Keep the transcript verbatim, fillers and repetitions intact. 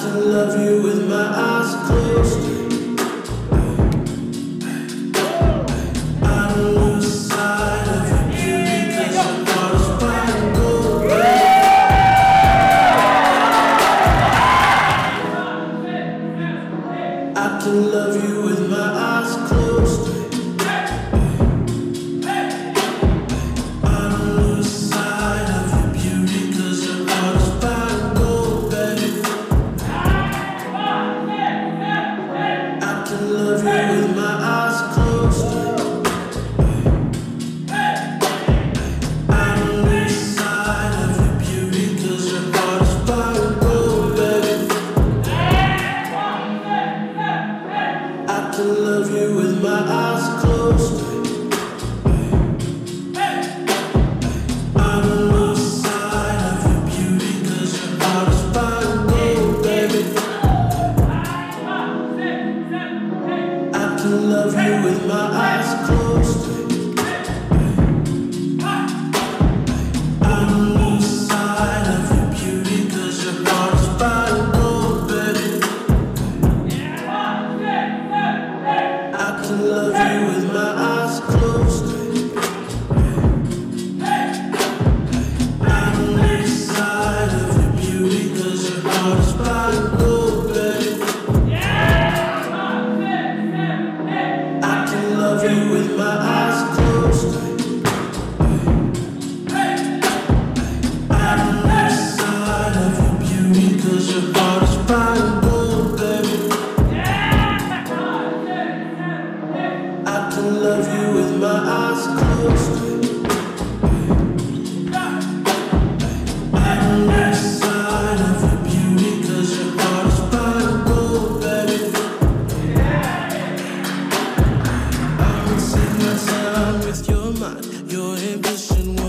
can love you with my eyes closed. I don't lose sight of your beauty 'cause your heart is white and gold. I can love you with my eyes closed. Love you with my eyes closed. I don't lose sight of your beauty 'cause your heart is white and gold, baby. I can love you with my eyes closed. I don't lose sight of your beauty 'cause your heart is white and gold, baby. I can love you with my eyes closed. I don't lose sight of your beauty 'cause your heart is white and gold, baby. I can love you with my eyes closed. I don't lose sight of your beauty 'cause your heart is white and gold, baby. I can love you with my eyes closed. I don't lose sight of your beauty 'cause your heart is white and gold, baby. I can see my time with your mind, your ambition.